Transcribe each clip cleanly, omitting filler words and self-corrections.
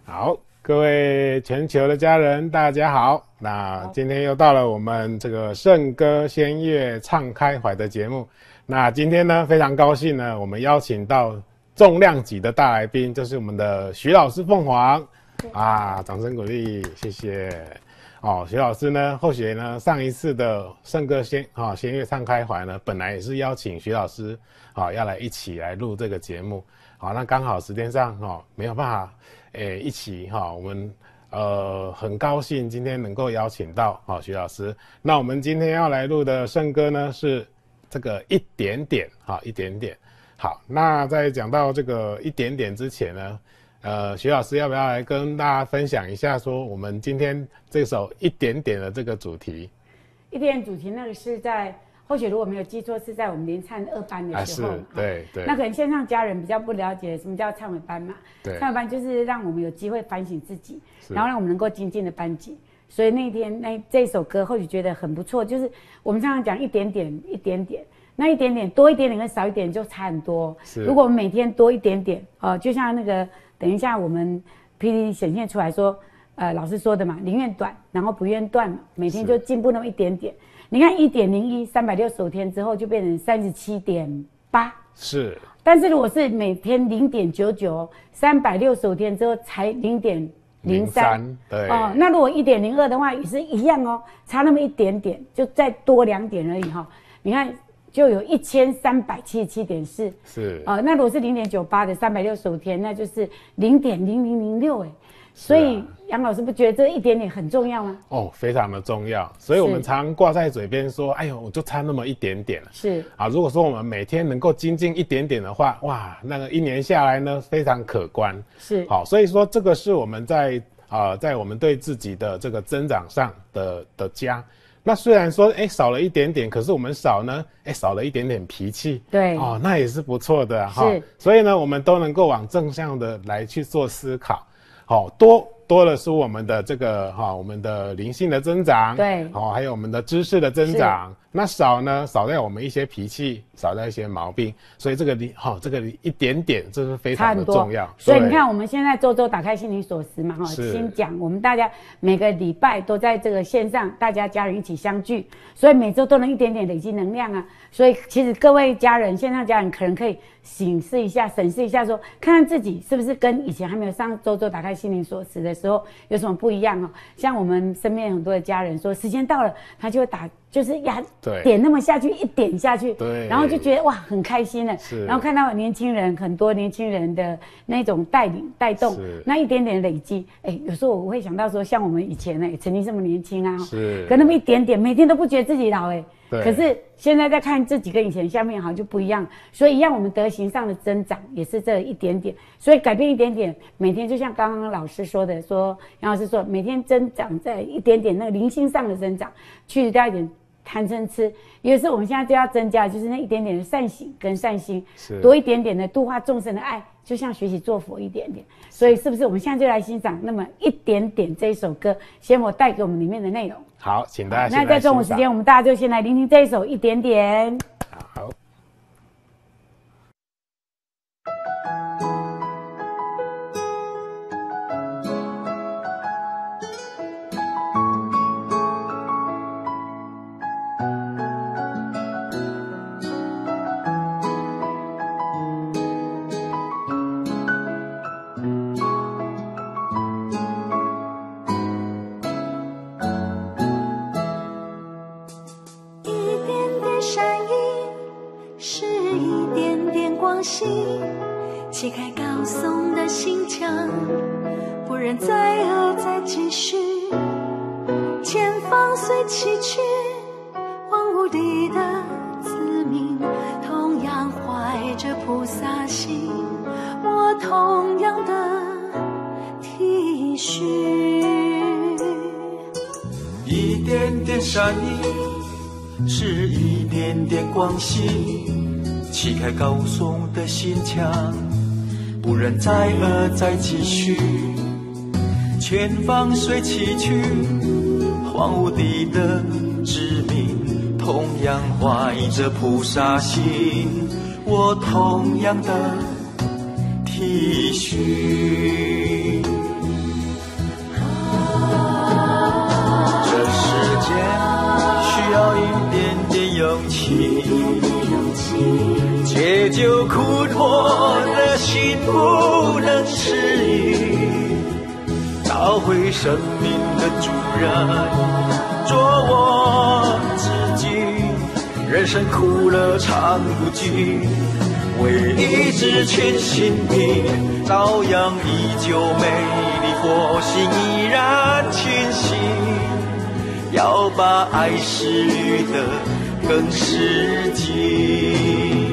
好，各位全球的家人，大家好。那今天又到了我们这个圣歌先乐唱开怀的节目。那今天呢，非常高兴呢，我们邀请到重量级的大来宾，就是我们的徐老师凤凰啊，掌声鼓励，谢谢。徐老师呢，或许呢，上一次的圣歌先乐唱开怀呢，本来也是邀请徐老师要来一起来录这个节目。那刚好时间上没有办法一起我们很高兴今天能够邀请到徐老师。那我们今天要来录的圣歌呢是这个一点点一点点。好，那在讲到这个一点点之前呢，徐老师要不要来跟大家分享一下说我们今天这首一点点的这个主题？ 一点点主题那个是在或许如果没有记错，是在我们联唱2班的时候， 对。 那可能线上家人比较不了解什么叫唱委班嘛。 对， 唱委班就是让我们有机会反省自己，然后让我们能够精进的班级。所以那天这首歌或许觉得很不错，就是我们常常讲一点点一点点，那一点点多一点点跟少一点就差很多。如果我们每天多一点点，就像那个等一下我们 PD 显现出来说，老师说的嘛，宁愿短，然后不愿断嘛，每天就进步那么一点点。你看1.01 365天之后就变成37.8， 是。 但是如果是每天0.99 365天之后才0.03， 对。 那如果1.02的话也是一样差那么一点点，就再多2点而已你看就有1377.4， 是。 那如果是0.98的365天，那就是0.0006所以杨老师不觉得这一点点很重要吗？ 非常的重要。所以我们常挂在嘴边说，哎呦，我就差那么一点点了。 是如果说我们每天能够精进一点点的话，哇，那个1年下来呢，非常可观。 是。 所以说这个是我们在我们对自己的这个增长上的加。那虽然说少了一点点，可是我们少了一点点脾气， 对那也是不错的是。 所以呢，我们都能够往正向的来去做思考。多的是我们的这个我们的灵性的增长， 对， 还有我们的知识的增长。那少呢，少掉我们一些脾气，少掉一些毛病。所以这个一点点，这是非常的重要。 所以你看，我们现在周周打开心灵锁匙嘛，新讲，我们大家每个礼拜都在这个线上，大家家人一起相聚，所以每周都能一点点累积能量啊。所以其实各位家人，线上家人可能可以审视一下说，看看自己是不是跟以前还没有上周周打开心灵锁匙的时候有什么不一样像我们身边很多的家人说，时间到了，他就会就是点那么下去，一点下去， 对， 然后就觉得哇很开心了。然后看到很多年轻人的那种带领带动，那一点点累积，有时候我会想到说，像我们以前曾经这么年轻可那么一点点，每天都不觉得自己老可是现在在看自己跟以前下面好像就不一样，所以一样我们德行上的增长也是这一点点，所以改变一点点，每天就像刚刚老师说的，杨老师说每天增长在一点点那个灵性上的增长，去掉一点贪嗔痴，也就是我们现在就要增加，就是那一点点的善行跟善心，多一点点的度化众生的爱，就像学习做佛一点点。所以是不是我们现在就来欣赏那么一点点这一首歌，先我带给我们里面的内容。 好，请大家先来欣赏。 那在中午时间，我们大家就先来聆听这一首一点点。 好。 揭开高耸的心墙，不忍再恶再继续，前方虽崎岖，荒芜地的子民同样怀着菩萨心，我同样的体恤。 一点点善意，是一点点光熙，砌开高耸的心墙，不忍再恶再继续，前方虽崎岖，荒芜地的知名同样怀着菩萨心，我同样的体恤。 不能迟疑，找回生命的主人，做我自己。人生苦乐尝不尽，为一支全新笔，照样依旧美丽，佛心依然清晰。要把爱施予的更实际。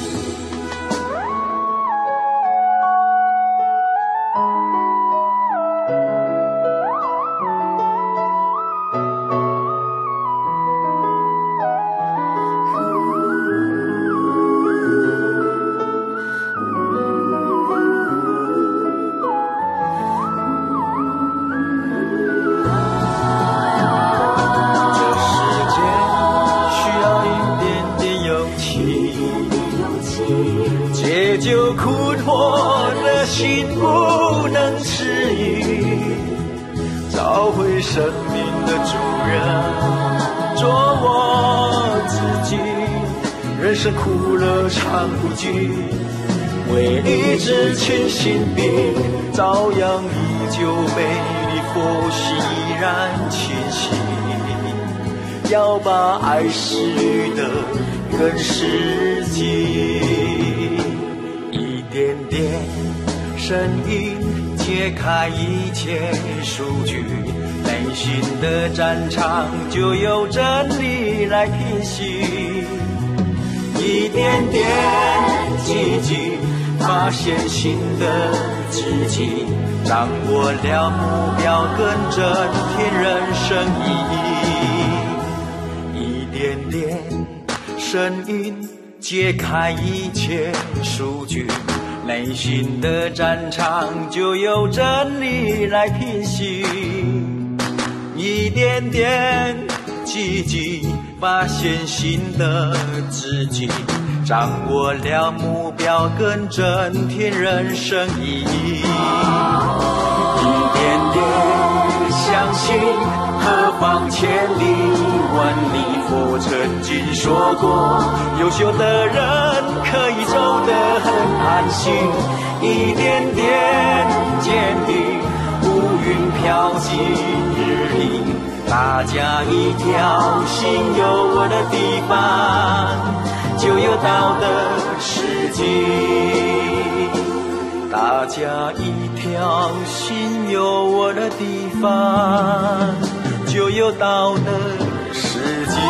解救苦脱的心不能迟疑，找回生命的主人，做我自己。人生苦乐尝不尽，为一支全新笔，照样依旧美丽，佛心依然清晰。要把爱施予的更实际，一点点声音揭开一切数据，内心的战场就由真理来平息。一点点积极发现新的自己，掌握了目标更增添人生意义。一点点声音揭开一切数据，内心的战场就由真理来平息。一点点积极发现新的自己，掌握了目标更增添人生意义。一点点相信何方千里万里，佛曾经说过，优秀的人可以走得很安心。一点点坚定，乌云飘进日影，大家一条心有我的地方，就有道德世纪。大家一条心有我的地方，就有道德世纪。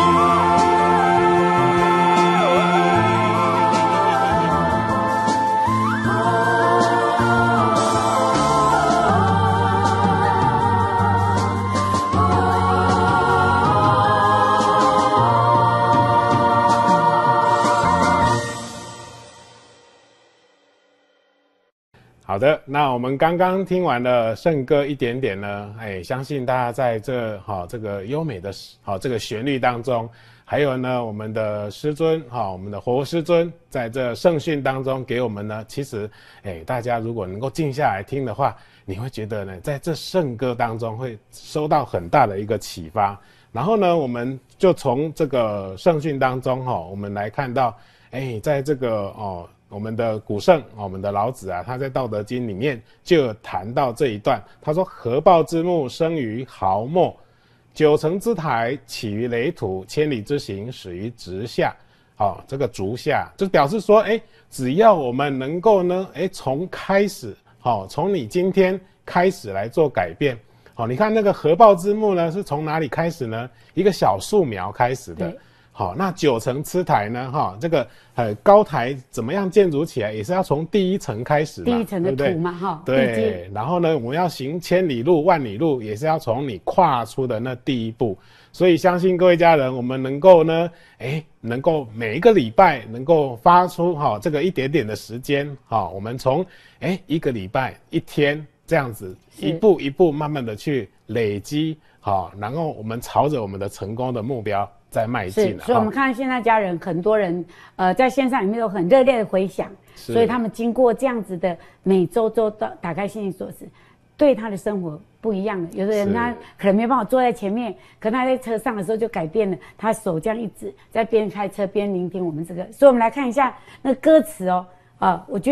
好的，那我们刚刚听完了圣歌一点点呢，相信大家在这个优美的这个旋律当中，还有呢我们的师尊我们的活师尊在这圣训当中给我们呢，其实大家如果能够静下来听的话，你会觉得呢在这圣歌当中会收到很大的一个启发。然后呢我们就从这个圣训当中我们来看到在这个我们的古圣，我们的老子啊，他在《道德经》里面就有谈到这一段。他说：“合抱之木，生于毫末；九层之台，起于垒土；千里之行，始于直下。”这个足下就表示说，只要我们能够呢，从开始，从你今天开始来做改变。你看那个合抱之木呢，是从哪里开始呢？一个小树苗开始的。好，那九层之台呢？这个高台怎么样建筑起来，也是要从第一层开始嘛， 第一层的土嘛， 对。然后呢，我们要行千里路、万里路，也是要从你跨出的那第一步。所以相信各位家人，我们能够呢，能够每一个礼拜能够发出这个一点点的时间，我们从一个礼拜一天这样子一步一步慢慢的去累积，然后我们朝着我们的成功的目标在迈进。 所以我们看现在家人很多人在线上里面有很热烈的回响，所以他们经过这样子的每周打开心灵锁匙，对他的生活不一样了。有的人他可能没办法坐在前面，可能他在车上的时候就改变了，他手这样一指，在边开车边聆听我们这个。所以我们来看一下那歌词我觉得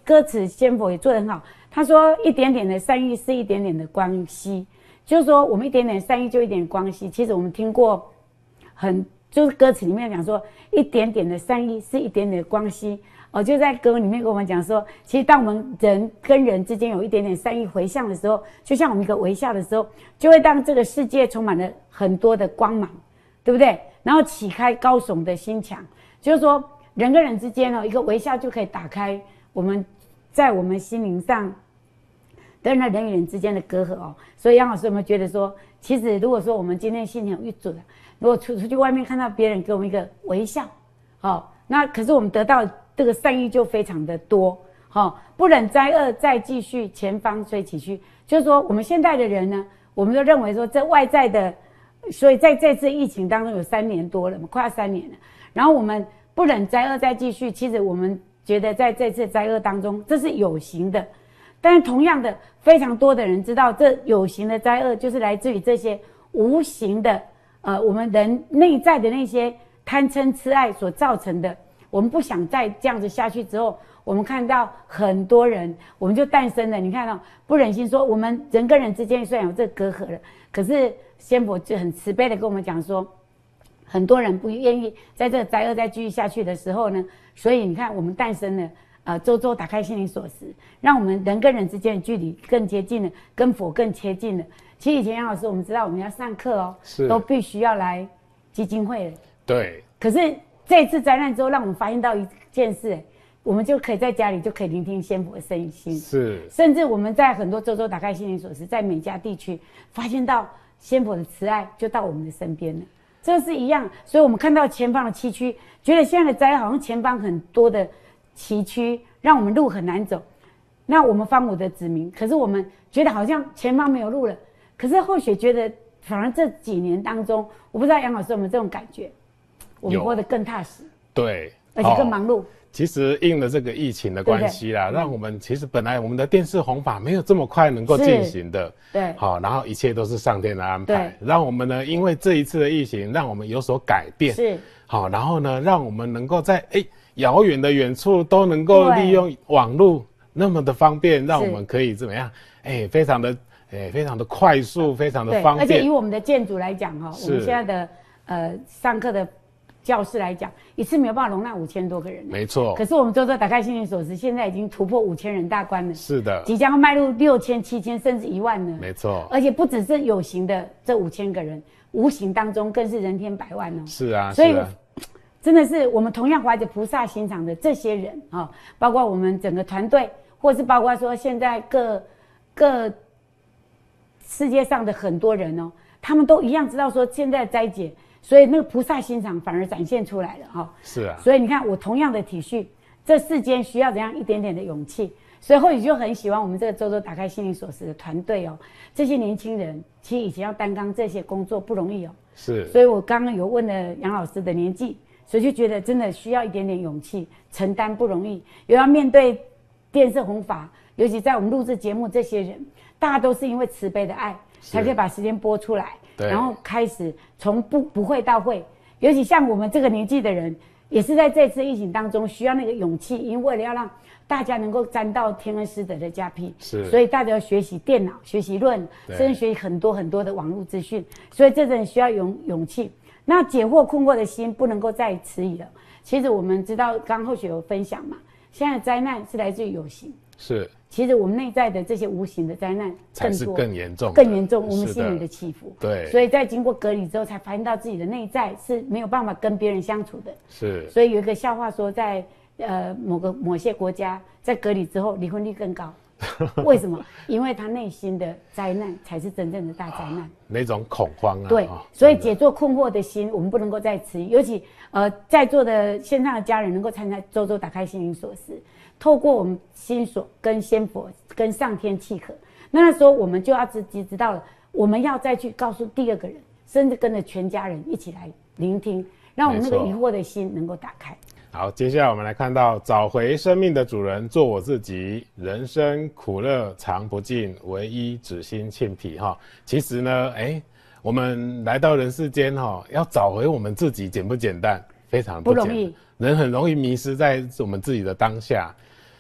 歌词仙佛也做得很好，他说一点点的善意是一点点的光息，就是说我们一点点善意就一点点光息。其实我们听过就是歌词里面讲说一点点的善意是一点点的光息。就在歌里面跟我们讲说，其实当我们人跟人之间有一点点善意回向的时候，就像我们一个微笑的时候，就会让这个世界充满了很多的光芒，对不对？然后启开高耸的心墙，就是说人跟人之间一个微笑就可以打开我们在我们心灵上跟人与人之间的隔阂所以杨老师有没有觉得说，其实如果说我们今天心情有一准，如果出去外面看到别人给我们一个微笑，那可是我们得到这个善意就非常的多，不忍灾厄再继续，前方虽崎岖。就是说，我们现在的人呢，我们都认为说，这外在的，所以在这次疫情当中有3年多了嘛，快要3年了。然后我们不忍灾厄再继续，其实我们觉得在这次灾厄当中，这是有形的，但是同样的，非常多的人知道，这有形的灾厄就是来自于这些无形的，我们人内在的那些贪嗔痴爱所造成的。我们不想再这样子下去之后，我们看到很多人，我们就诞生了。你看到不忍心说，我们人跟人之间虽然有这个隔阂了，可是仙佛就很慈悲的跟我们讲说，很多人不愿意在这个灾厄再继续下去的时候呢，所以你看我们诞生了，周周打开心灵锁匙，让我们人跟人之间的距离更接近了，跟佛更贴近了。其实以前杨老师我们知道我们要上课都必须要来基金会了， 对， 可是这一次灾难之后，让我们发现到一件事，我们就可以在家里就可以聆听仙佛的声音， 是， 甚至我们在很多周周打开心灵锁匙，在每家地区发现到仙佛的慈爱就到我们的身边了，这是一样。所以我们看到前方的崎岖，觉得现在的灾好像前方很多的崎岖，让我们路很难走。那我们方五的子民，可是我们觉得好像前方没有路了，可是或许觉得反而这几年当中，我不知道杨老师有没有这种感觉。我们活得更踏实， 对， 而且更忙碌。 其实因了这个疫情的关系啦，让我们其实本来我们的电视弘法没有这么快能够进行的， 对， 好，然后一切都是上天的安排，让我们呢，因为这一次的疫情，让我们有所改变， 是， 好，然后呢，让我们能够在遥远的远处都能够利用网络那么的方便，让我们可以怎么样？非常的快速，非常的方便。 而且以我们的建筑来讲我们现在的上课的教室来讲，一次没有办法容纳5000多个人， 没错。 可是我们周周打开心灵锁匙，现在已经突破5000人大关了， 是的， 即将要迈入6000、7000甚至1万了， 没错。 而且不只是有形的这5000个人，无形当中更是人天百万是啊， 所以真的是我们同样怀着菩萨心肠的这些人包括我们整个团队，或是包括说现在各世界上的很多人他们都一样知道说现在的灾劫。所以那个菩萨心肠反而展现出来了是啊。 所以你看，我同样的体恤，这世间需要怎样一点点的勇气。所以或许就很喜欢我们这个周周打开心灵锁匙的团队这些年轻人其实以前要担当这些工作不容易是。 所以我刚刚有问了杨老师的年纪，所以就觉得真的需要一点点勇气，承担不容易，又要面对电视弘法，尤其在我们录制节目这些人，大家都是因为慈悲的爱才可以把时间播出来。然后开始从不会到会，尤其像我们这个年纪的人，也是在这次疫情当中需要那个勇气，因为为了要让大家能够沾到天恩师德的加庇，所以大家要学习电脑、学习论，甚至学习很多很多的网络资讯，所以这真的需要勇气。那解惑困惑的心不能够再迟疑了。其实我们知道，刚刚后续有分享嘛，现在的灾难是来自于有形， 是。 其实我们内在的这些无形的灾难才是更严重， 我们心里的起伏。 对， 所以在经过隔离之后，才发现到自己的内在是没有办法跟别人相处的。 是， 所以有一个笑话说，在某些国家，在隔离之后离婚率更高。为什么？因为他内心的灾难才是真正的大灾难， 那种恐慌对，所以解作困惑的心，我们不能够再迟疑。尤其在座的线上的家人能够参加周周打开心灵锁匙，透过我们心锁跟仙佛跟上天契合，那时候我们就要知道了，我们要再去告诉第二个人，甚至跟着全家人一起来聆听，让我们那个疑惑的心能够打开。 好，接下来我们来看到找回生命的主人，做我自己，人生苦乐常不尽，唯一只心庆疲其实呢，我们来到人世间要找回我们自己简不简单？非常不容易，人很容易迷失在我们自己的当下。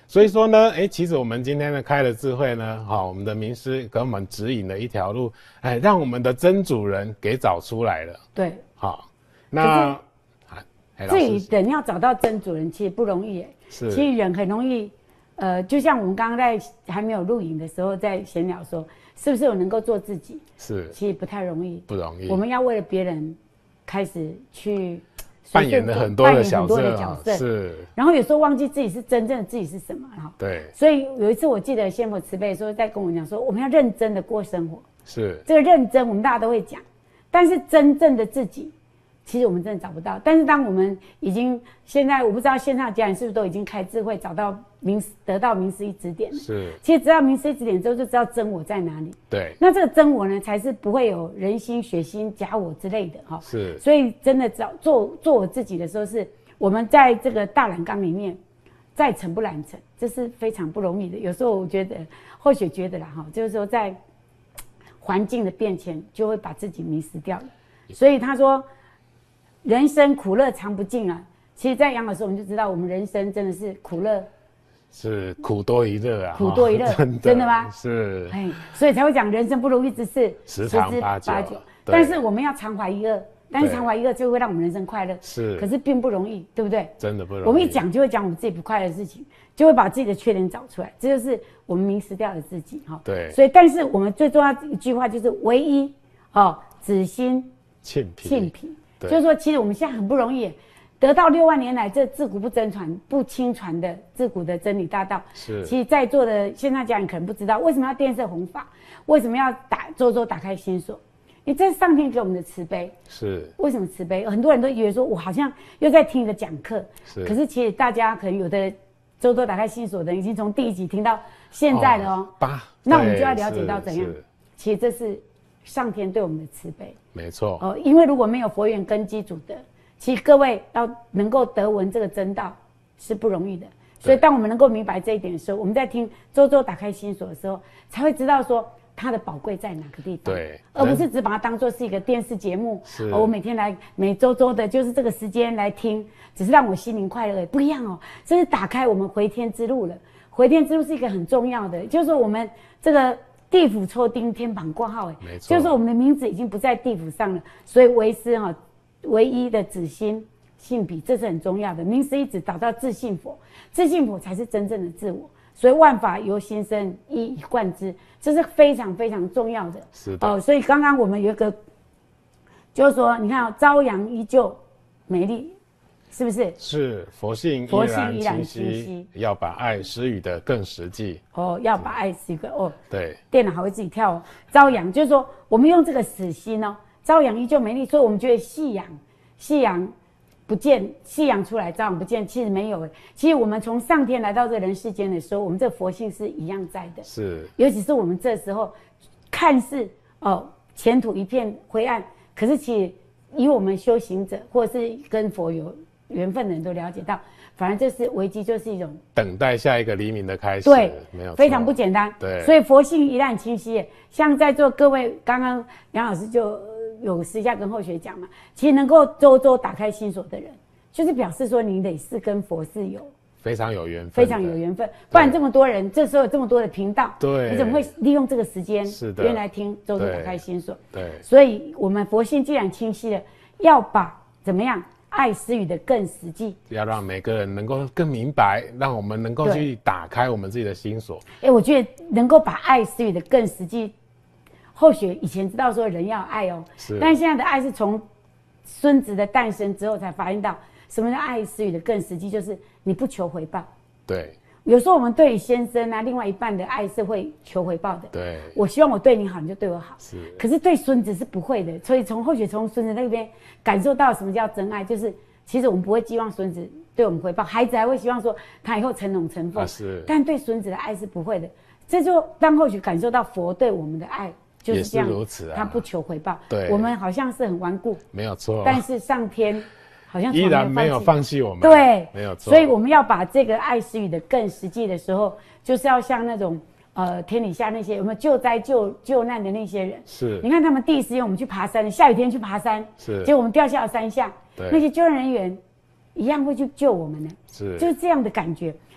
所以说呢，其实我们今天呢开了智慧呢，我们的名师给我们指引了一条路，让我们的真主人给找出来了。 对， 好，那自己人要找到真主人其实不容易是，其实人很容易，就像我们刚刚在还没有录影的时候在闲聊说，是不是我能够做自己？是，其实不太容易， 不容易。 我们要为了别人开始去扮演了很多的角色，是。 然后有时候忘记自己是真正的自己是什么哈。 对。 所以有一次我记得仙佛慈悲说在跟我讲说，我们要认真的过生活。 是。 这个认真我们大家都会讲，但是真正的自己。其实我们真的找不到，但是当我们已经现在，我不知道线上的家人是不是都已经开智慧，得到明师一指点了。 是， 其实知道明师一指点之后，就知道真我在哪里。 对， 那这个真我呢，才是不会有人心、血心、假我之类的哈。 是， 所以真的做我自己的时候，是我们在这个大染缸里面，再沉不染尘，这是非常不容易的。有时候我觉得，或许觉得啦哈，就是说在环境的变迁，就会把自己迷失掉了。所以他说。人生苦乐尝不尽啊！其实，在杨老师我们就知道，我们人生真的是苦乐， 是苦多于乐啊！ 苦多于乐，真的吗？ 是， 所以才会讲人生不如意之事十常八九。 但是我们要常怀一乐，但是常怀一乐就会让我们人生快乐。 是， 可是并不容易，对不对？ 真的不容易。 我们一讲就会讲我们自己不快乐的事情，就会把自己的缺点找出来，这就是我们迷失掉了自己哈。 对。 所以，但是我们最重要的一句话就是唯一子心庆脾。就是说，其实我们现在很不容易得到6万年来这自古不真传、不轻传的自古的真理大道。 是， 其实在座的线上家人可能不知道，为什么要电色弘法，为什么要周周打开心锁？因为这是上天给我们的慈悲。 是， 为什么慈悲？很多人都以为说我好像又在听一个讲课，可是其实大家可能有的周周打开心锁的人已经从第1集听到现在了哦。那我们就要了解到怎样？其实这是上天对我们的慈悲。 没错因为如果没有佛缘根基主德，其实各位要能够得闻这个真道是不容易的。所以当我们能够明白这一点的时候，我们在听周周打开心锁的时候，才会知道说它的宝贵在哪个地方， 对， 而不是只把它当作是一个电视节目。我每天来每周的就是这个时间来听，只是让我心灵快乐，不一样这是打开我们回天之路了。回天之路是一个很重要的，就是说我们这个。地府抽丁，天榜挂号， 没错， 就是我们的名字已经不在地府上了，所以为师唯一的子心性脾，这是很重要的。名师一直找到自信佛，自信佛才是真正的自我。所以万法由心生，一以贯之，这是非常非常重要的。 是的所以刚刚我们有一个，就是说，你看朝阳依旧美丽。是不是？ 是佛性依然清晰，要把爱施予的更实际。 要把爱施予对， 电脑还会自己跳朝阳就是说，我们用这个死心朝阳依旧美丽，所以我们觉得夕阳不见，夕阳出来，朝阳不见，其实没有其实我们从上天来到这人世间的时候，我们这佛性是一样在的。 是， 尤其是我们这时候看似前途一片灰暗，可是其实以我们修行者或者是跟佛有缘分的人都了解到，反而这是危机，就是一种等待下一个黎明的开始。 对， 没有错， 非常不简单。 对， 所以佛性一旦清晰，像在座各位，刚刚杨老师就有私下跟后学讲嘛，其实能够周周打开心锁的人，就是表示说你得是跟佛是有非常有缘分， 非常有缘分。不然这么多人，这时候有这么多的频道， 对， 你怎么会利用这个时间原来听周周打开心锁？对，所以我们佛性既然清晰了，要把怎么样？爱施予的更实际， 要让每个人能够更明白，让我们能够去打开我们自己的心锁。 我觉得能够把爱施予的更实际。或许以前知道说人要爱但现在的爱是从孙子的诞生之后才发现到，什么叫爱施予的更实际，就是你不求回报。 对。 有时候我们对先生另外一半的爱是会求回报的。 对， 我希望我对你好，你就对我好。 是， 可是对孙子是不会的。所以从孙子那边感受到什么叫真爱，就是其实我们不会寄望孙子对我们回报，孩子还会希望说他以后成龙成凤。 是， 但对孙子的爱是不会的。这就当或许感受到佛对我们的爱就是这样， 也是如此他不求回报。 对， 我们好像是很顽固， 没有错。 但是上天。好像依然没有放弃我们， 对， 没有错。 所以我们要把这个爱施予的更实际的时候，就是要像那种天底下那些有没有救灾救难的那些人， 是。 你看他们第一时间我们去爬山，下雨天去爬山， 是。 结果我们掉下了山下，那些救援人员一样会去救我们呢， 是。 就是这样的感觉。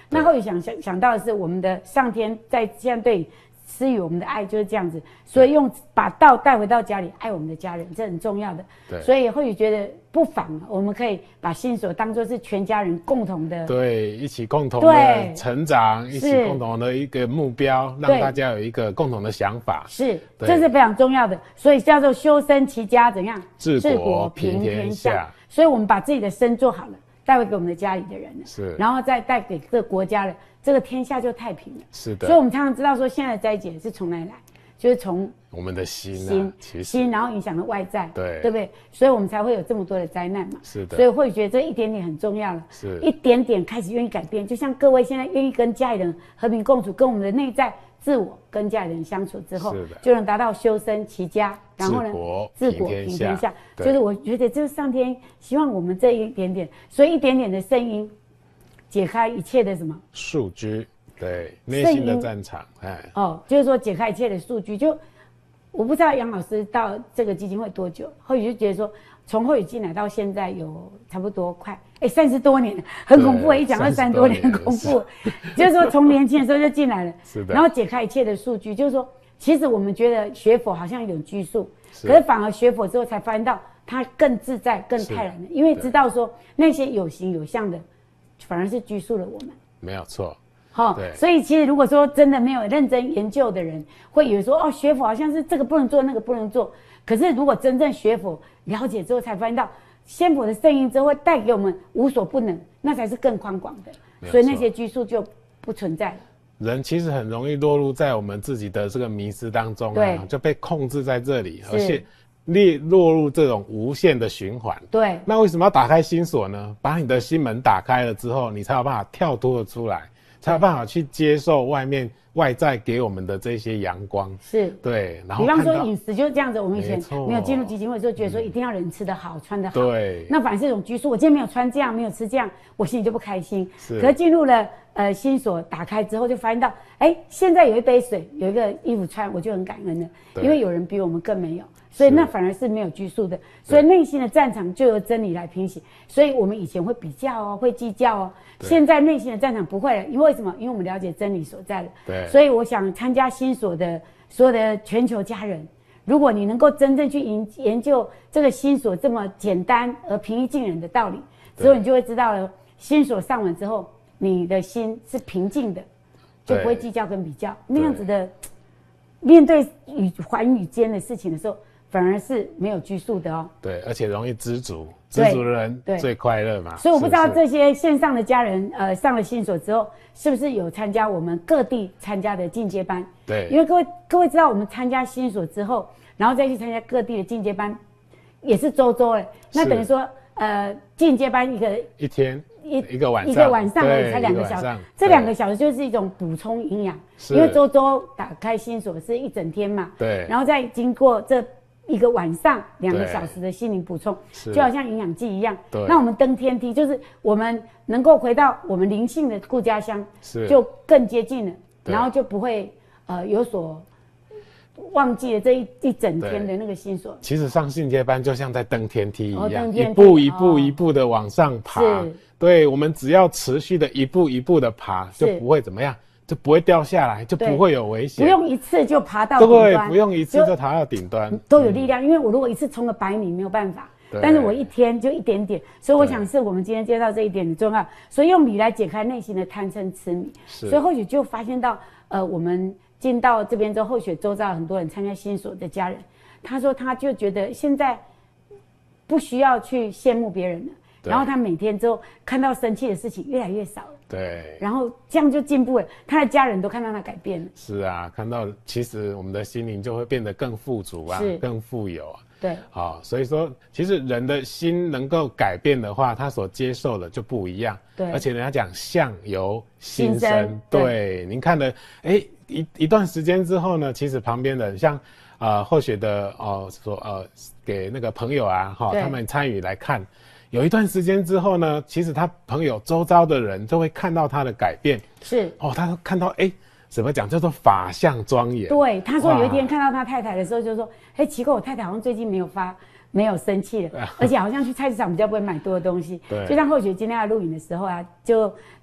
那后续想到的是，我们的上天在现在对施予我们的爱就是这样子，所以把道带回到家里，爱我们的家人，这很重要的。对，所以或许觉得不妨，我们可以把心所当作是全家人共同的， 对，一起共同的成长，一起共同的一个目标，让大家有一个共同的想法。是， 这是非常重要的。所以叫做修身齐家，怎样？ 治国平天下。 所以我们把自己的身做好了，带回给我们的家里的人了，是，然后再带给这个国家了。这个天下就太平了，是的。所以我们常常知道说，现在的灾劫是从哪里来？就是从我们的心， 然后影响了外在， 对不对？所以我们才会有这么多的灾难嘛。 是的。 所以会觉得这一点点很重要了，是一点点开始愿意改变。就像各位现在愿意跟家里人和平共处，跟我们的内在自我跟家里人相处之后，就能达到修身齐家，然后呢，治国平天下。就是我觉得，就是上天希望我们这一点点，所以一点点的声音。解开一切的什么束缚，对内心的战场， 就是说解开一切的束缚。就我不知道杨老师到这个基金会多久，后宇就觉得说，从后宇进来到现在有差不多快30多年，很恐怖。一讲到30多年，很恐怖。就是说从年轻的时候就进来了，是的，然后解开一切的束缚。就是说，其实我们觉得学佛好像有拘束，可是反而学佛之后才发现到它更自在、更泰然的，因为知道说那些有形有相的。反而是拘束了我们， 没有错。 所以其实如果说真的没有认真研究的人，会以为说学佛好像是这个不能做，那个不能做。可是如果真正学佛了解之后，才发现到仙佛的圣音之后会带给我们无所不能，那才是更宽广的。所以那些拘束就不存在了。 人其实很容易落入在我们自己的这个迷思当中啊，就被控制在这里，而且落入这种无限的循环。 对， 那为什么要打开心锁呢？把你的心门打开了之后，你才有办法跳脱出来，才有办法去接受外在给我们的这些阳光。是，对。然后比方说饮食就是这样子，我们以前没有进入基金会，就觉得说一定要人吃得好，穿得好。对。那反而是一种拘束，我今天没有穿这样，没有吃这样，我心里就不开心。是。可是进入了心锁打开之后，就发现到，现在有一杯水，有一个衣服穿，我就很感恩了，因为有人比我们更没有。所以那反而是没有拘束的，所以内心的战场就由真理来平息。所以我们以前会比较会计较现在内心的战场不会了，因为什么？因为我们了解真理所在了。对。所以我想参加心所的所有的全球家人，如果你能够真正去研究这个心所这么简单而平易近人的道理，之后你就会知道了，心所上完之后，你的心是平静的，就不会计较跟比较那样子的。面对寰宇间的事情的时候，反而是没有拘束的对，而且容易知足，知足的人最快乐嘛。 所以我不知道这些线上的家人，上了心所之后，是不是有参加我们各地参加的进阶班？对，因为各位知道，我们参加心所之后，然后再去参加各地的进阶班，也是周那等于说，进阶班一天。一个晚上而已，才2个小时。这2个小时就是一种补充营养，因为周打开心锁是一整天嘛。对。然后再经过这一个晚上2个小时的心灵补充，就好像营养剂一样。对。那我们登天梯，就是我们能够回到我们灵性的故家乡，就更接近了，然后就不会有所。忘记了这一整天的那个心锁。 其实上进阶班就像在登天梯一样，一步的往上爬。对，我们只要持续的一步一步的爬，就不会怎么样，就不会掉下来，就不会有危险。 不用一次就爬到顶端。 对，不用一次就爬到顶端。 都有力量，因为我如果一次冲了100米没有办法，但是我一天就一点点，所以我想是我们今天介绍这一点很重要。所以用理来解开内心的贪嗔痴迷，所以或许就发现到我们。进到这边之后，后续周遭很多人参加心所的家人，他说他就觉得现在不需要去羡慕别人了，然后他每天之后看到生气的事情越来越少了，对，然后这样就进步了，他的家人都看到他改变了。 是啊，看到其实我们的心灵就会变得更富足啊，更富有啊。对，好，所以说其实人的心能够改变的话，他所接受的就不一样。对，而且人家讲相由心生，对，您看了，一段时间之后呢，其实旁边的像后学的给那个朋友啊，他们参与来看，有一段时间之后呢，其实他朋友周遭的人就会看到他的改变，是他看到怎么讲叫做法相庄严。 对，他说有一天看到他太太的时候，就说奇怪，我太太好像最近没有生气了，而且好像去菜市场比较不会买多的东西。对，就像后学今天要录影的时候啊，就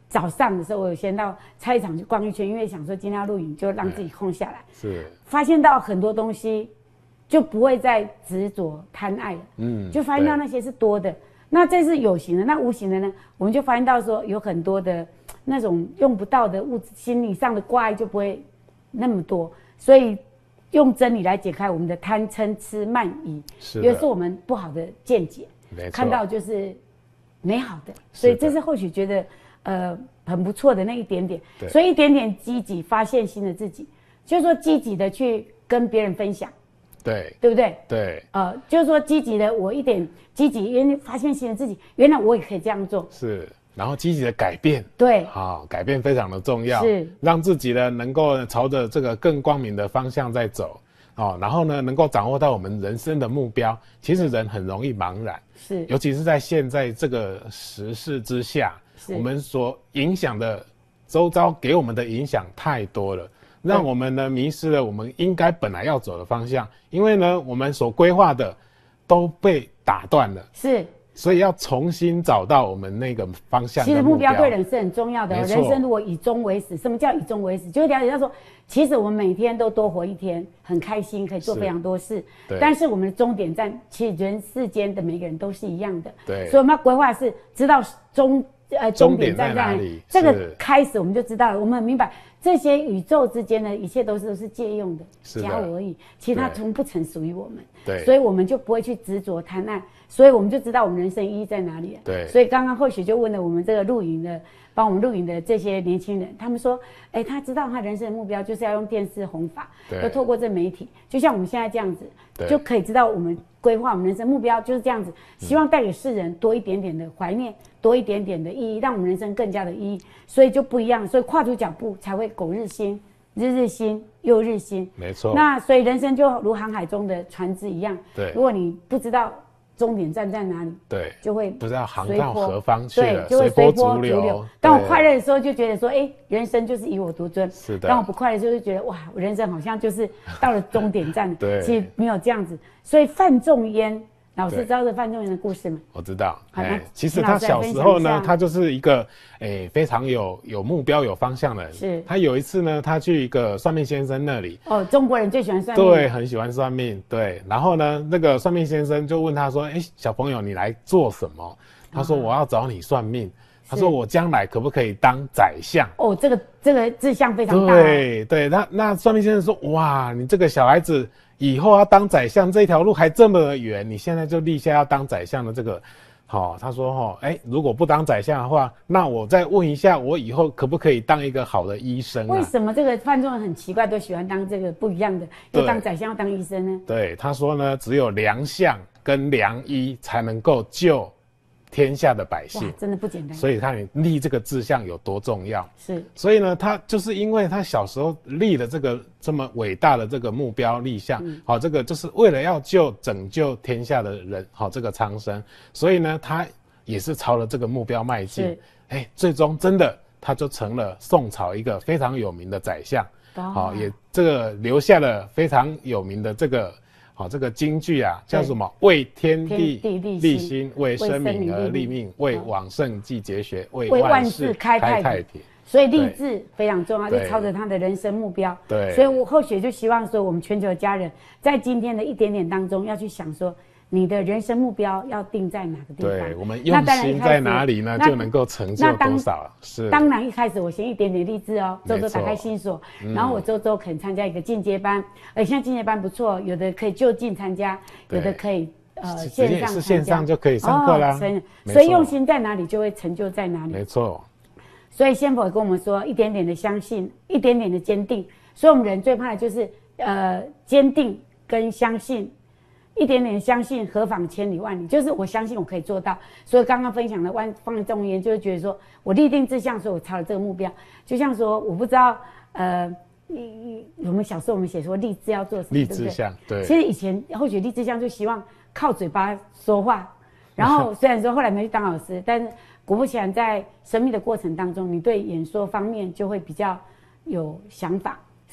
早上的时候，我有先到菜市场去逛一圈，因为想说今天要录影，就让自己空下来。 是， 发现到很多东西，就不会再执着贪爱了。就发现到那些是多的。那这是有形的，那无形的呢？我们就发现到说，有很多的那种用不到的物质，心理上的挂碍就不会那么多。所以用真理来解开我们的贪嗔痴慢疑，也是我们不好的见解。看到就是美好的，所以这是或许觉得很不错的那一点点。所以一点点积极发现新的自己，就是说积极的去跟别人分享。对不对？ 对， 就是说积极的，我一点积极，因为发现新的自己，原来我也可以这样做。 是，然后积极的改变。 对， 好，改变非常的重要， 是让自己呢能够朝着这个更光明的方向在走，然后呢能够掌握到我们人生的目标。其实人很容易茫然， 是， 尤其是在现在这个时势之下，我们所影响的周遭给我们的影响太多了。让我们呢迷失了我们应该本来要走的方向，因为呢我们所规划的都被打断了， 是， 所以要重新找到我们那个方向的其实目标对人是很重要的。人生如果以终为始，什么叫以终为始？就是了解到说，其实我们每天都多活一天，很开心，可以做非常多事。但是我们的终点站，其实人世间的每个人都是一样的。 对， 所以我们要规划是知道终点站在哪里。这个开始我们就知道了，我们很明白。这些宇宙之间的一切都是借用的，假我而已。其实它从不曾属于我们， 对， 所以我们就不会去执着贪爱，所以我们就知道我们人生意义在哪里了。 对， 所以刚刚或许就问了我们这个录影的，帮我们录影的这些年轻人，他们说，他知道他人生的目标就是要用电视弘法，要透过这媒体，就像我们现在这样子，就可以知道我们规划我们人生目标就是这样子，希望带给世人多一点点的怀念，多一点点的意义，让我们人生更加的意义，所以就不一样，所以跨出脚步才会苟日新，日日新又日新。 没错。 那所以人生就如航海中的船只一样， 对， 如果你不知道终点站在哪里， 对， 就会不知道航到何方去了， 对，就会随波逐流。 当我快乐的时候，就觉得说，人生就是以我独尊。 是的。 当我不快乐的时候，就觉得哇，我人生好像就是到了终点站了。 对， 其实没有这样子。所以范仲淹老师知道这范仲淹的故事吗？ 我知道。其实他小时候呢，他就是一个非常有目标、有方向的人。是。他有一次呢，他去一个算命先生那里。 中国人最喜欢算命。 对，很喜欢算命。对。然后呢，那个算命先生就问他说：“小朋友，你来做什么？”他说：“我要找你算命。”他说：“我将来可不可以当宰相？” 这个志向非常大。 对。那算命先生说：“哇，你这个小孩子。”以后要当宰相这条路还这么远，你现在就立下要当宰相的这个，他说如果不当宰相的话，那我再问一下，我以后可不可以当一个好的医生啊？ 为什么这个范仲淹很奇怪，都喜欢当这个不一样的，又当宰相又当医生呢？ 对，他说呢，只有良相跟良医才能够救天下的百姓， 真的不简单。 所以他立这个志向有多重要？ 是。 所以呢，他就是因为他小时候立了这个这么伟大的这个目标立项，这个就是为了要拯救天下的人，这个苍生。所以呢，他也是朝了这个目标迈进。最终真的他就成了宋朝一个非常有名的宰相。也这个留下了非常有名的这个京剧啊，叫什么？为天地立心，为生民而立命，为往圣继绝学，为万世开太平。 所以励志非常重要，就朝着他的人生目标。 对。 所以我或许就希望说，我们全球的家人在今天的一点点当中，要去想说，你的人生目标要定在哪个地方？ 对，我们用心在哪里呢，就能够成就多少。是。 当然一开始我先一点点励志哦，周周打开心锁，然后我周周可能参加一个进阶班，现在进阶班不错，有的可以就近参加，有的可以线上参加， 是线上就可以上课啦。 所以用心在哪里，就会成就在哪里。 没错。 所以先佛跟我们说，一点点的相信，一点点的坚定。所以我们人最怕的就是坚定跟相信。一点点相信，何妨千里万里？就是我相信我可以做到。所以刚刚分享的范仲淹，就是觉得说我立定志向，所以我朝了这个目标。就像说，我不知道我们小时候我们写说立志要做什么， 立志向，对。 其实以前或许立志向就希望靠嘴巴说话，然后虽然说后来没去当老师，但是果不其然，在生命的过程当中，你对演说方面就会比较有想法。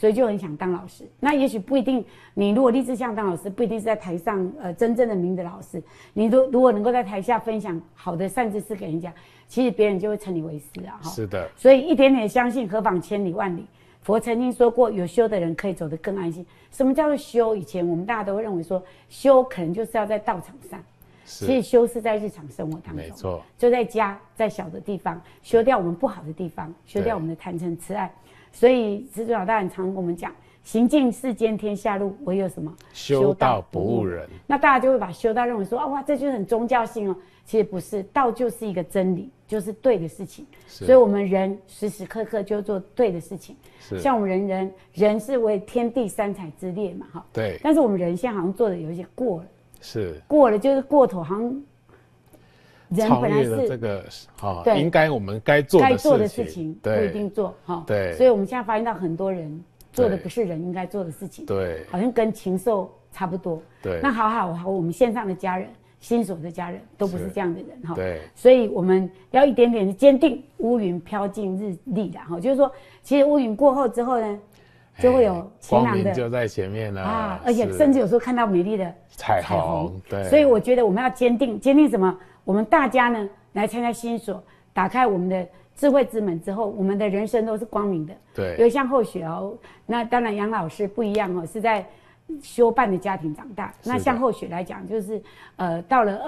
所以就很想当老师。那也许不一定，你如果立志想当老师，不一定是在台上真正的名的老师。你如果能够在台下分享好的善知识给人家，其实别人就会称你为师啊。 是的。 所以一点点相信，何妨千里万里。佛曾经说过，有修的人可以走得更安心。什么叫做修？以前我们大家都会认为说，修可能就是要在道场上。其实修是在日常生活当中， 没错， 就在家，在小的地方修掉我们不好的地方，修掉我们的贪嗔痴爱。所以师尊老大人常跟我们讲，行尽世间天下路，唯有什么修道不误人。 那大家就会把修道认为说，哇，这就是很宗教性哦。其实不是，道就是一个真理，就是对的事情。所以我们人时时刻刻就做对的事情。像我们人是为天地三才之列嘛，哈。 对。 但是我们人现在好像做的有一些过了。 是过了，就是过头，好像人本来是这个对，应该我们该做的事情不一定做哈。 对， 所以我们现在发现到很多人做的不是人应该做的事情， 对， 好像跟禽兽差不多。 对， 那好，我们线上的家人、新手的家人都不是这样的人哈。 对， 所以我们要一点点的坚定，乌云飘进日丽啦哈，就是说，其实乌云过后之后呢，就会有晴朗的， 光明就在前面了啊！ 而且甚至有时候看到美丽的彩虹。对， 所以我觉得我们要坚定什么？我们大家呢来参加新所，打开我们的智慧之门之后，我们的人生都是光明的。 对， 有像后学哦，那当然杨老师不一样哦，是在修办的家庭长大。那像后学来讲，就是到了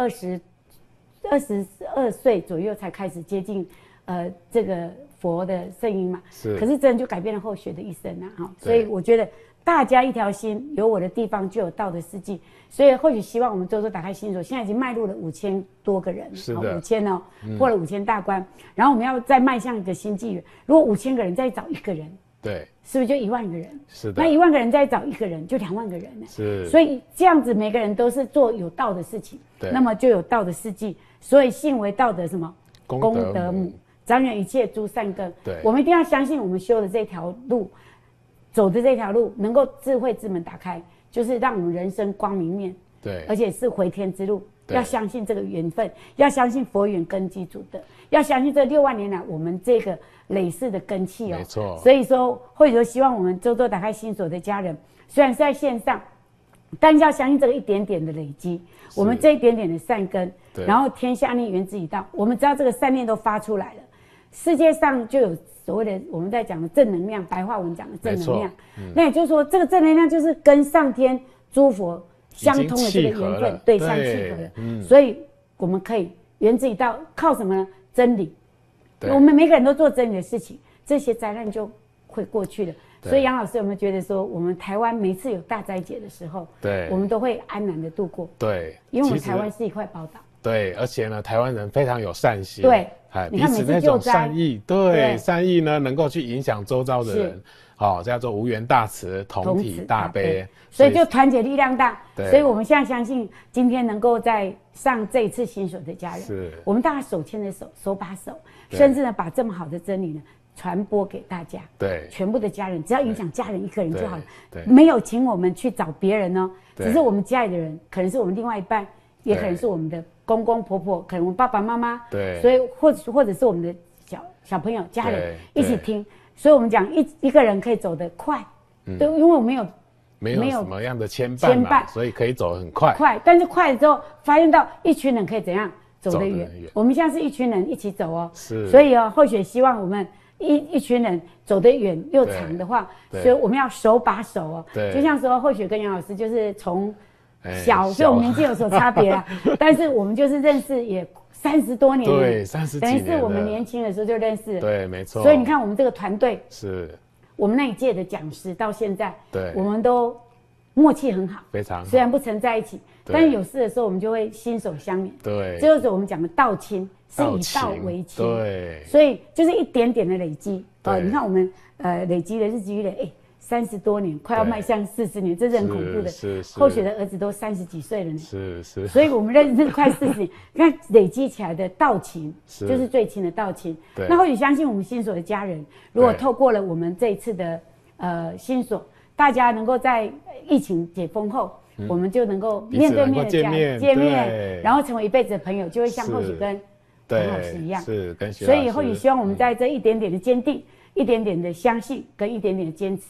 22岁左右才开始接近这个佛的圣音嘛。是。可是真的就改变了后学的一生啊！哈，所以我觉得大家一条心，有我的地方就有道的事迹。所以或许希望我们周周打开新所，现在已经迈入了5000多个人， 是的 ，5000哦，破了5000大关。然后我们要再迈向一个新纪元。如果5000个人再找一个人， 对， 是不是就10000个人？ 是的。 那10000个人再找一个人，就2万个人呢。 是。 所以这样子，每个人都是做有道的事情，那么就有道的事迹。所以信为道德什么？功德母，长远一切诸善根。 对， 我们一定要相信，我们修的这条路，走的这条路，能够智慧之门打开，就是让我们人生光明面。 对， 而且是回天之路，要相信这个缘分，要相信佛缘根基主德，要相信这6万年来我们这个累世的根气哦。 没错。所以说，或者说希望我们周周打开新所的家人，虽然是在线上，但是要相信这个一点点的累积，我们这一点点的善根，然后天下念缘自己到，我们知道这个善念都发出来了，世界上就有所谓的我们在讲的正能量，白话文讲的正能量。那也就是说，这个正能量就是跟上天诸佛相通的这个缘分，对，相契合的。所以我们可以缘自己到，靠什么呢？真理。我们每个人都做真理的事情，这些灾难就会过去了。所以杨老师有没有觉得说，我们台湾每次有大灾劫的时候，对，我们都会安然的度过？ 对， 因为我们台湾是一块宝岛。 对，而且呢，台湾人非常有善心。 对， 彼此那种善意，对，善意呢，能够去影响周遭的人。叫做无缘大慈，同体大悲， 所以就团结力量大。所以我们现在相信，今天能够在上这一次新手的家人，我们大家手牵着手，手把手，甚至呢把这么好的真理呢传播给大家。对，全部的家人，只要影响家人一个人就好了。对，没有请我们去找别人哦，只是我们家里的人，可能是我们另外一半，也可能是我们的公公婆婆，可能我们爸爸妈妈。对，所以或者是我们的小朋友、家人一起听。所以我们讲一个人可以走得快，对，因为我没有什么样的牵绊，所以可以走很快。 但是快了之后，发现到一群人可以怎样走得远。我们现在是一群人一起走哦，所以或许希望我们一群人走得远又长的话，所以我们要手把手哦。就像说或许跟杨老师就是从小，所以我们年纪有所差别啦，但是我们就是认识也30多年了， 对，30几年， 等于是我们年轻的时候就认识了， 对，没错。 所以你看我们这个团队， 是我们那一届的讲师到现在，对，我们都默契很好， 非常好。 虽然不曾在一起，但是有事的时候我们就会心手相连，对，这就是我们讲的道亲，是以道为亲，对，所以就是一点点的累积。你看我们累积的日积月累，30多年，快要迈向40年，这是很恐怖的。后学的儿子都30几岁了呢。是。所以我们认识快40年，你看累积起来的道情，就是最亲的道亲。那或许相信我们新所的家人，如果透过了我们这一次的新所，大家能够在疫情解封后，我们就能够面对面的见面，然后成为一辈子的朋友，就会像或许跟杨老师一样。是跟徐老师。所以或许希望我们在这一点点的坚定，一点点的相信跟一点点的坚持，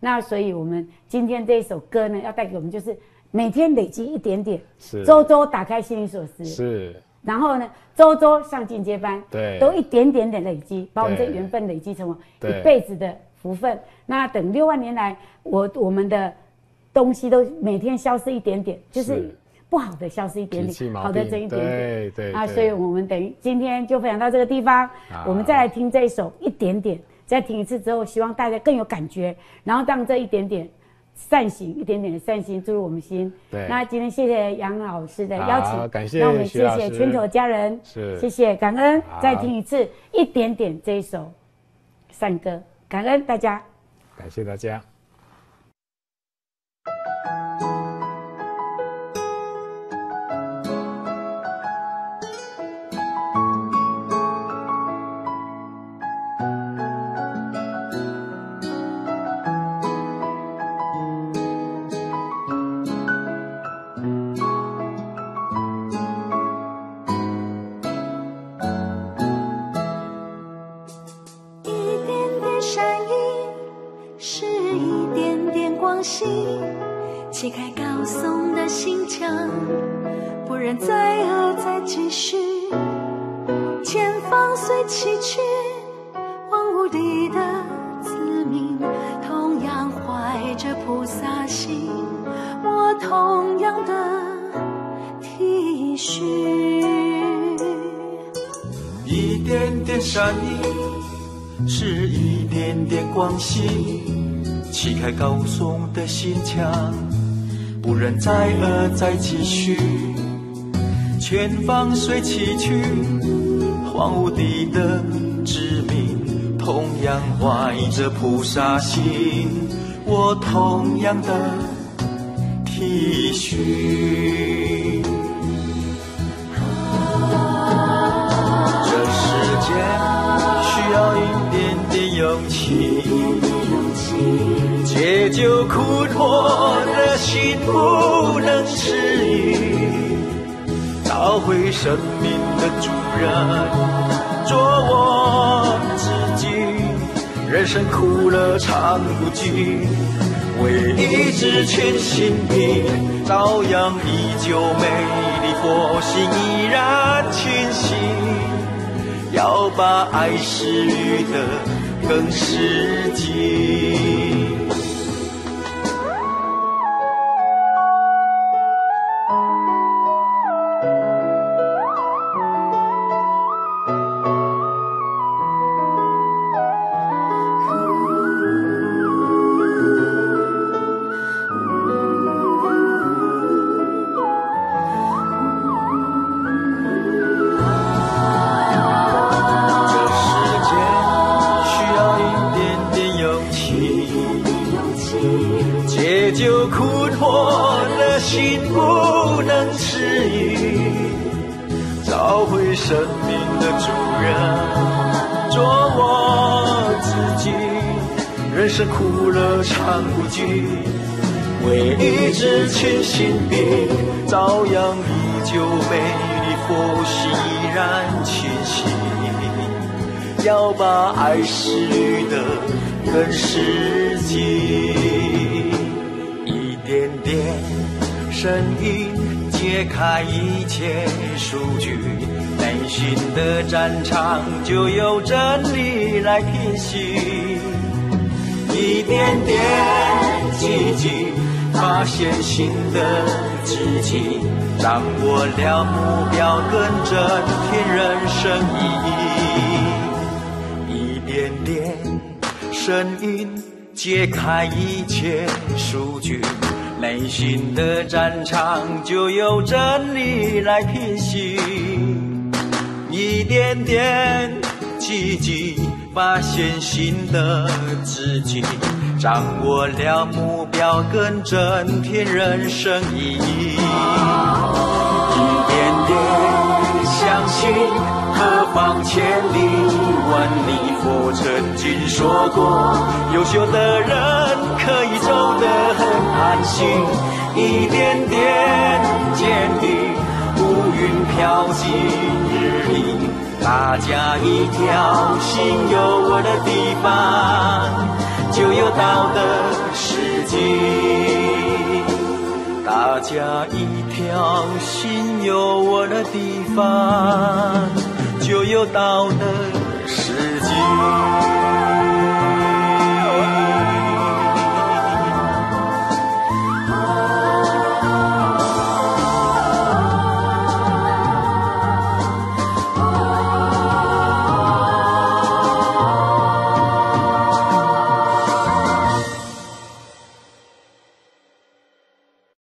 那所以我们今天这一首歌呢，要带给我们就是每天累积一点点，周周打开心灵锁匙， 是。然后呢，周周上进阶班， 对， 都一点点的累积，把我们这缘分累积成为一辈子的福分。那等6万年来，我们的东西都每天消失一点点，就是不好的消失一点点，好的增一点点。 对。 啊，所以我们等于今天就分享到这个地方，我们再来听这一首一点点，再听一次之后，希望大家更有感觉，然后让这一点点善行，一点点的善心注入我们心。 对， 那今天谢谢杨老师的邀请， 感谢。 那我们谢谢拳头家人，谢谢感恩。再听一次一点点这一首善歌，感恩大家， 感谢大家。 揭开高耸的心墙，不忍再恶再继续，前方虽崎岖，荒芜地的子民同样怀着菩萨心，我同样的体恤。 一点点善意，是一点点光熙，砌开高耸的心墙，不忍再恶再继续，前方虽崎岖，荒芜地的子民同样怀着菩萨心，我同样的体恤。这世间需要一点点勇气，解救苦脱的心不能迟疑，找回生命的主人，做我自己。人生苦乐常不尽，为一支全新笔，照样依旧美丽，佛心依然清晰。要把爱施予的更实际。生命的主人，做我自己。人生苦乐常不尽，为一支全新笔，照样依旧美丽，佛心依然清晰。要把爱施予的更实际，一点点声音揭开一切数据，内心的战场就由真理来平息。一点点积极，发现新的自己，掌握了目标，跟着天人生意义。一点点声音揭开一切数据，内心的战场就由真理来平息。一点点积极，发现新的自己，掌握了目标，跟正天人生意义。一点点相信，何方千里万里，佛曾经说过，优秀的人可以走得很安心。一点点坚定，乌云飘进日里，大家一条心，有我的地方就有道的境。大家一条心有我的地方，就有道的世界。